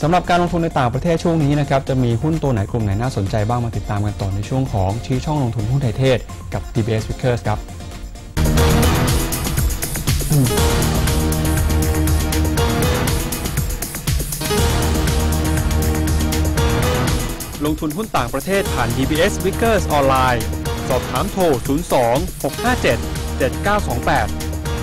สำหรับการลงทุนในต่างประเทศช่วงนี้นะครับจะมีหุ้นตัวไหนกลุ่มไหนน่าสนใจบ้างมาติดตามกันต่อในช่วงของชี้ช่องลงทุนหุ้นไทยเทศกับ DBS Vickers ครับลงทุนหุ้นต่างประเทศผ่าน DBS Vickers ออนไลน์สอบถามโทร 02-657-7928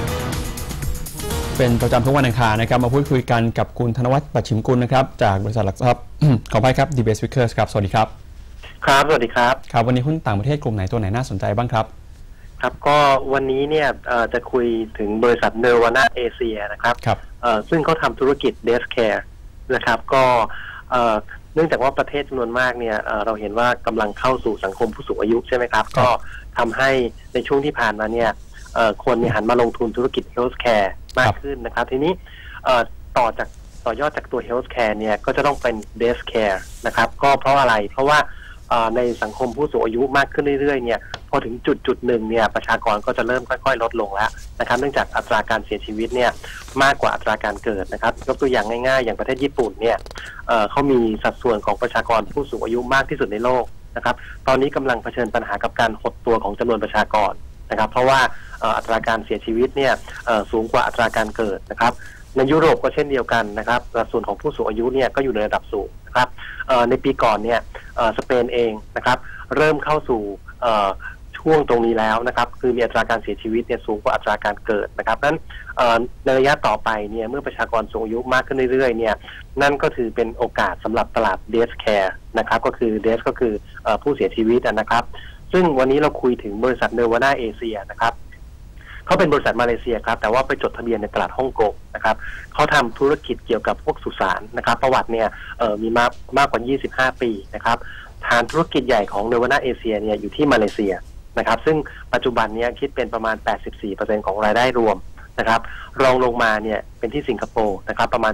เป็นประจำทุกวันอังคารนะครับมาพูดคุยกันกับคุณธนวัฒน์ปัจฉิมกุลนะครับจากบริษัทหลักทรัพย์ ขออภัยครับ DBS Vickers ครับสวัสดีครับครับสวัสดีครับครับวันนี้หุ้นต่างประเทศกลุ่มไหนตัวไหนน่าสนใจบ้างครับครับก็วันนี้เนี่ยจะคุยถึงบริษัทเนวาน่าเอเชียนะครับซึ่งเขาทำธุรกิจ Death Care นะครับก็เนื่องจากว่าประเทศจำนวนมากเนี่ยเราเห็นว่ากำลังเข้าสู่สังคมผู้สูงอายุใช่ไหมครับก็ทำให้ในช่วงที่ผ่านมาเนี่ยคนหันมาลงทุนธุรกิจ Healthcare มากขึ้นนะครับทีนี้ต่อยอดจากตัว Healthcare เนี่ยก็จะต้องเป็น Death Care นะครับก็เพราะอะไรเพราะว่าในสังคมผู้สูงอายุมากขึ้นเรื่อยๆเนี่ยพอถึงจุดหนึ่งเนี่ยประชากรก็จะเริ่มค่อยๆลดลงแล้วนะครับเนื่องจากอัตราการเสียชีวิตเนี่ยมากกว่าอัตราการเกิดนะครับยกตัวอย่างง่ายๆอย่างประเทศญี่ปุ่นเนี่ยเขามีสัดส่วนของประชากรผู้สูงอายุมากที่สุดในโลกนะครับตอนนี้กำลังเผชิญปัญหากับการหดตัวของจำนวนประชากรนะครับเพราะว่าอัตราการเสียชีวิตเนี่ยสูงกว่าอัตราการเกิดนะครับในยุโรปก็เช่นเดียวกันนะครับสัดส่วนของผู้สูงอายุเนี่ยก็อยู่ในระดับสูงนะครับในปีก่อนเนี่ยสเปนเองนะครับเริ่มเข้าสู่ช่วงตรงนี้แล้วนะครับคือมีอัตราการเสียชีวิตเนี่ยสูงกว่าอัตราการเกิดนะครับนั้นในระยะต่อไปเนี่ยเมื่อประชากรสูงอายุมากขึ้นเรื่อยๆเนี่ยนั่นก็ถือเป็นโอกาสสำหรับตลาด Death Care นะครับก็คือ Death ก็คือผู้เสียชีวิตนะครับซึ่งวันนี้เราคุยถึงบริษัทเนวาน่าเอเชียนะครับเขาเป็นบริษัทมาเลเซียครับแต่ว่าไปจดทะเบียนในตลาดฮ่องกงนะครับเขาทำธุรกิจเกี่ยวกับพวกสุสานนะครับประวัติเนี่ยมีมากกว่า25 ปีนะครับฐานธุรกิจใหญ่ของเนวาน่าเอเชียเนี่ยอยู่ที่มาเลเซียนะครับซึ่งปัจจุบันนี้คิดเป็นประมาณ 84% ของรายได้รวมนะครับรองลงมาเนี่ยเป็นที่สิงคโปร์นะครับประมาณ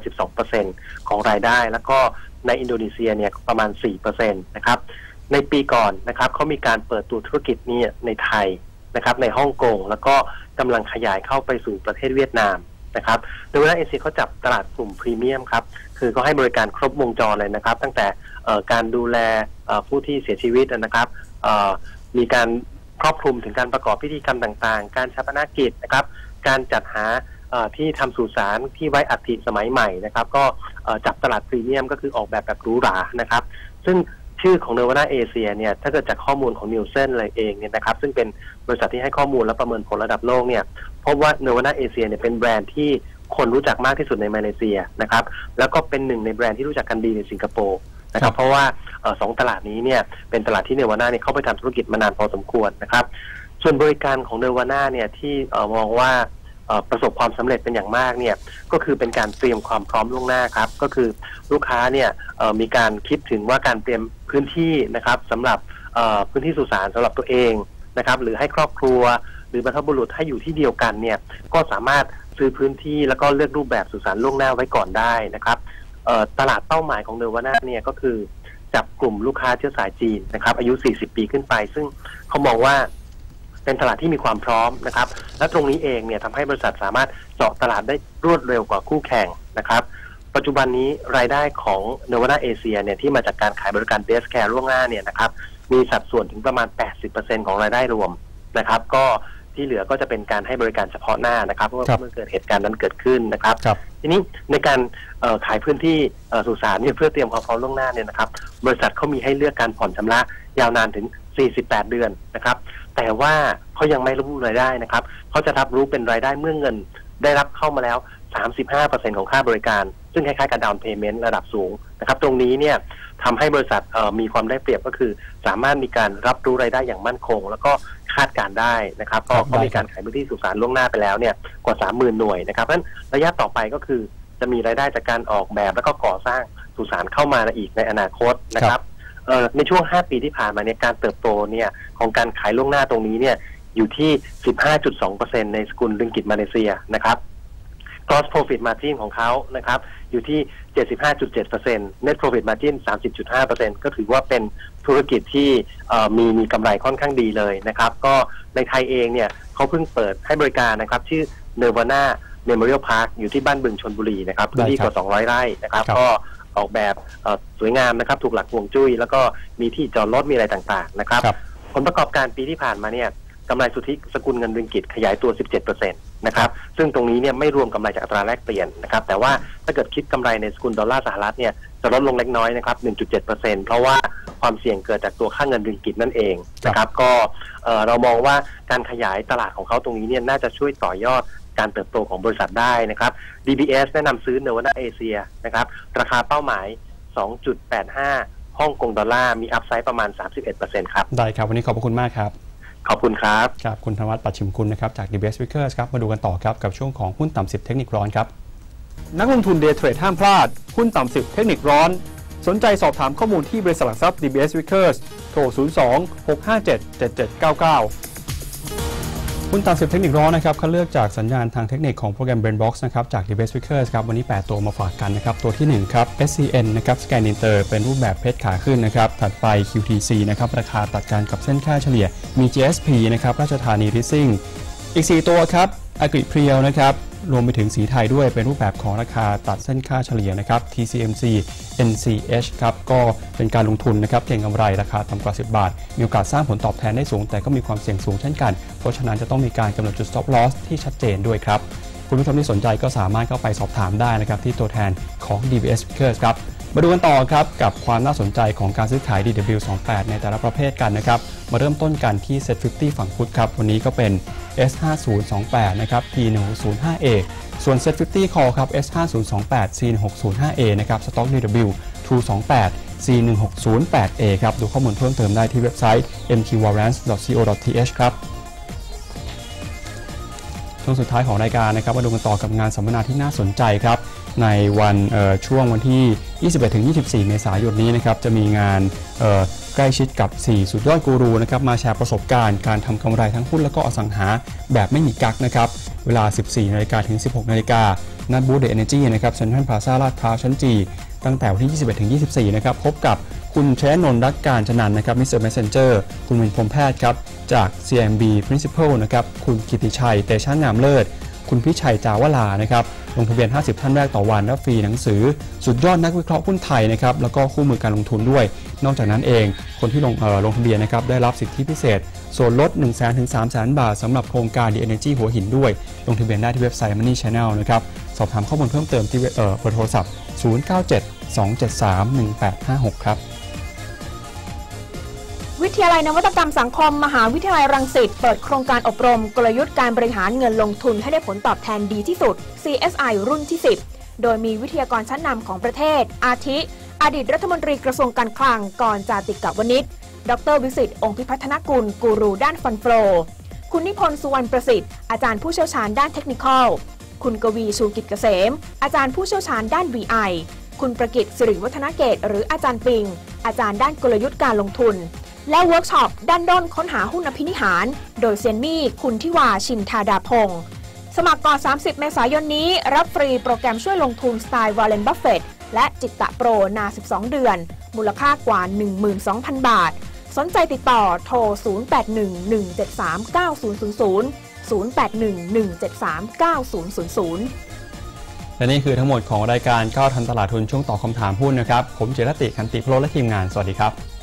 12% ของรายได้แล้วก็ในอินโดนีเซียเนี่ยประมาณ 4% นะครับในปีก่อนนะครับเขามีการเปิดตัวธุรกิจนี้ในไทยนะครับในฮ่องกงแล้วก็กำลังขยายเข้าไปสู่ประเทศเวียดนามนะครับโดยว่าเอเชียเขาจับตลาดกลุ่มพรีเมียมครับคือเขาให้บริการครบวงจรเลยนะครับตั้งแต่การดูแลผู้ที่เสียชีวิตนะครับมีการครอบคลุมถึงการประกอบพิธีกรรมต่างๆการฌาปนกิจนะครับการจัดหาที่ทำสุสานที่ไว้อัฐิสมัยใหม่นะครับก็จับตลาดพรีเมียมก็คือออกแบบหรูหรานะครับซึ่งชื่อของเนวาน่าเอเชียเนี่ยถ้าเกิดจากข้อมูลของนิวเซนอะไรเองเนี่ยนะครับซึ่งเป็นบริษัทที่ให้ข้อมูลและประเมินผลระดับโลกเนี่ยพบว่าเนวาน่าเอเชียเนี่ยเป็นแบรนด์ที่คนรู้จักมากที่สุดในมาเลเซียนะครับแล้วก็เป็นหนึ่งในแบรนด์ที่รู้จักกันดีในสิงคโปร์นะครับเพราะว่า2 ตลาดนี้เนี่ยเป็นตลาดที่เนวาน่าเนี่ยเข้าไปทำธุรกิจมานานพอสมควรนะครับส่วนบริการของเนวาน่าเนี่ยที่มองว่าประสบความสำเร็จเป็นอย่างมากเนี่ยก็คือเป็นการเตรียมความพร้อมล่วงหน้าครับก็คือลูกค้าเนี่ยมีการคิดถึงว่าการเตรียมพื้นที่นะครับสำหรับพื้นที่สุสานสำหรับตัวเองนะครับหรือให้ครอบครัวหรือบรรพบุรุษให้อยู่ที่เดียวกันเนี่ยก็สามารถซื้อพื้นที่แล้วก็เลือกรูปแบบสุสานล่วงหน้าไว้ก่อนได้นะครับตลาดเป้าหมายของเนวาน่าเนี่ยก็คือจับกลุ่มลูกค้าเชื้อสายจีนนะครับอายุ40 ปีขึ้นไปซึ่งเขามองว่าเป็นตลาดที่มีความพร้อมนะครับและตรงนี้เองเนี่ยทำให้บริษัทสามารถเจาะตลาดได้รวดเร็วกว่าคู่แข่งนะครับปัจจุบันนี้รายได้ของเนวาน่าเอเชียเนี่ยที่มาจากการขายบริการ Death Care ล่วงหน้าเนี่ยนะครับมีสัดส่วนถึงประมาณ 80% ของรายได้รวมนะครับก็ที่เหลือก็จะเป็นการให้บริการเฉพาะหน้านะครับเมื่อเกิดเหตุการณ์นั้นเกิดขึ้นนะครับทีนี้ในการขายพื้นที่สุสานเนี่ยเพื่อเตรียมความพร้อมล่วงหน้าเนี่ยนะครับบริษัทเขามีให้เลือกการผ่อนชำระยาวนานถึง48 เดือนนะครับแต่ว่าเขายังไม่รับรู้รายได้นะครับเขาจะรับรู้เป็นรายได้เมื่อเงินได้รับเข้ามาแล้ว 35% ของค่าบริการซึ่งคล้ายๆกับ down payment ระดับสูงนะครับตรงนี้เนี่ยทำให้บริษัทมีความได้เปรียบก็คือสามารถมีการรับรู้รายได้อย่างมั่นคงแล้วก็คาดการได้นะครับก็มีการขายพื้นที่สุสานล่วงหน้าไปแล้วเนี่ยกว่า 30,000 หน่วยนะครับเพราะฉะนั้นระยะต่อไปก็คือจะมีรายได้จากการออกแบบแล้วก็ก่อสร้างสุสานเข้ามาอีกในอนาคตนะครับในช่วง5 ปีที่ผ่านมาเนี่ยการเติบโตเนี่ยของการขายล่วงหน้าตรงนี้เนี่ยอยู่ที่ 15.2% ในสกุลริงกิตมาเลเซียนะครับ gross profit margin ของเขานะครับอยู่ที่ 75.7% net profit margin 30.5% ก็ถือว่าเป็นธุรกิจที่มีกำไรค่อนข้างดีเลยนะครับก็ในไทยเองเนี่ยเขาเพิ่งเปิดให้บริการนะครับชื่อเนวาน่าเมโมเรียลพาร์คอยู่ที่บ้านบึงชลบุรีนะครับพื้นที่กว่า200 ไร่นะครับก็ออกแบบสวยงามนะครับถูกหลักฮวงจุ้ยแล้วก็มีที่จอดรถมีอะไรต่างๆนะครับผลประกอบการปีที่ผ่านมาเนี่ยกำไรสุทธิสกุลเงินริงกิตขยายตัว 17% นะครับซึ่งตรงนี้เนี่ยไม่รวมกำไรจากอัตราแลกเปลี่ยนนะครับแต่ว่าถ้าเกิดคิดกำไรในสกุลดอลลาร์สหรัฐเนี่ยจะลดลงเล็กน้อยนะครับ 1.7% เพราะว่าความเสี่ยงเกิดจากตัวค่าเงินริงกิตนั่นเองนะครับก็เรามองว่าการขยายตลาดของเขาตรงนี้เนี่ยน่าจะช่วยต่อยอดการเติบโตของบริษัทได้นะครับ DBS แนะนำซื้อ Nervana Asia นะครับราคาเป้าหมาย 2.85 ฮ่องกงดอลลาร์มีอัพไซด์ประมาณ 31% ครับได้ครับวันนี้ขอบคุณมากครับขอบคุณครับครับคุณธนวัฒน์ปัจฉิมกุลนะครับจาก DBS Vickers ครับมาดูกันต่อครับกับช่วงของหุ้นต่ำ10เทคนิคร้อนครับนักลงทุนเดย์เทรดห้ามพลาดหุ้นต่ำ10เทคนิคร้อนสนใจสอบถามข้อมูลที่บริษัทหลักทรัพย์ DBS Vickers โทร 02-657-7799 หุ้นต่ำ10เทคนิคร้อนนะครับเขาเลือกจากสัญญาณทางเทคนิคของโปรแกรม Brainbox นะครับจาก DBS Vickers ครับวันนี้8ตัวมาฝากกันนะครับตัวที่1ครับ SCN นะครับ Scan Inter เป็นรูปแบบเพชรขาขึ้นนะครับถัดไป QTC นะครับราคาตัดกันกับเส้นค่าเฉลี่ยมี GSP นะครับราชธานี Leasing อีก4ตัวครับ Agri Priel นะครับรวมไปถึงสีไทยด้วยเป็นรูปแบบของราคาตัดเส้นค่าเฉลี่ยนะครับ TCMC NCH ครับก็เป็นการลงทุนนะครับเก็งกำไรราคาต่ำกว่า10 บาทมีโอกาสสร้างผลตอบแทนได้สูงแต่ก็มีความเสี่ยงสูงเช่นกันเพราะฉะนั้นจะต้องมีการกำหนดจุด stop loss ที่ชัดเจนด้วยครับคุณผู้ชมที่สนใจก็สามารถเข้าไปสอบถามได้นะครับที่ตัวแทนของ DBS Vickers ครับมาดูกันต่อครับกับความน่าสนใจของการซื้อขาย DW28 ในแต่ละประเภทกันนะครับมาเริ่มต้นกันที่ Set50 ฝั่งพุทธครับวันนี้ก็เป็น S5028 นะครับ P105A ส่วน Set50 Call ครับ S5028 C1605A นะครับ Stock DW228 C1608A ครับดูข้อมูลเพิ่มเติมได้ที่เว็บไซต์ mqwarrants.co.th ครับช่วงสุดท้ายของรายการนะครับมาดูกันต่อกับงานสัมมนาที่น่าสนใจครับในวันช่วงวันที่ 21-24 เมษายนนี้นะครับจะมีงานใกล้ชิดกับ4สุดยอดกูรูนะครับมาแชร์ประสบการณ์การทำกำไรทั้งหุ้นและก็อสังหาแบบไม่มีกั๊กนะครับเวลา 14 นาฬิกาถึง 16 นาฬิกาณบูธเดอะเอเนจีนะครับเซ็นทรัลพลาซ่าลาดพร้าวชั้นจีตั้งแต่วันที่ 21-24 นะครับพบกับคุณชัยนนท์รัตน์การจนันท์นะครับมิสเตอร์เมสเซนเจอร์คุณวินพรหมแพทย์ครับจาก CMB Principal นะครับคุณกิติชัยเตชะงามเลิศคุณพิชัยจาวลานะครับลงทะเบียน50ท่านแรกต่อวันและฟรีหนังสือสุดยอดนักวิเคราะห์หุ้นไทยนะครับแล้วก็คู่มือการลงทุนด้วยนอกจากนั้นเองคนที่ลงทะเบียนนะครับได้รับสิทธิพิเศษส่วนลด 100,000 ถึง 300,000 บาทสำหรับโครงการ The Energy หัวหินด้วยลงทะเบียนได้ที่เว็บไซต์ Money Channel นะครับสอบถามข้อมูลเพิ่มเติมที่เบอร์โทรศัพท์ 0972731856 ครับวิทยาลัยนวัตกรรมสังคมมหาวิทยาลัยรังสิตเปิดโครงการอบรมกลยุทธ์การบริหารเงินลงทุนให้ได้ผลตอบแทนดีที่สุด CSI รุ่นที่ 10 โดยมีวิทยากรชั้นนำของประเทศอาทิอดีตรัฐมนตรีกระทรวงการคลังกรจาติกวณิช ดร.วิสิทธิ์องค์พิพัฒนกุลกูรูด้านฟันโฟลคุณนิพนธ์สุวรรณประสิทธิ์อาจารย์ผู้เชี่ยวชาญด้านเทคนิคอลคุณกวีชูกิจเกษมอาจารย์ผู้เชี่ยวชาญด้าน VI คุณประกิตสิริวัฒนเกตหรืออาจารย์ปิงอาจารย์ด้านกลยุทธ์การลงทุนและเวิร์กช็อปด้านด้นค้นหาหุ้นอภินิหารโดยเซียนมี่คุณทิวาชินธาดาพงศ์สมัครก่อน30 เมษายนนี้รับฟรีโปรแกรมช่วยลงทุนสไตล์วอร์เรน บัฟเฟตต์และจิตตะโปรนาน12 เดือนมูลค่ากว่า 12,000 บาทสนใจติดต่อโทร 0811739000 0811739000 และนี่คือทั้งหมดของรายการก้าวทันตลาดทุนช่วงตอบคำถามหุ้นนะครับผมเจรติขันติพโลและทีมงานสวัสดีครับ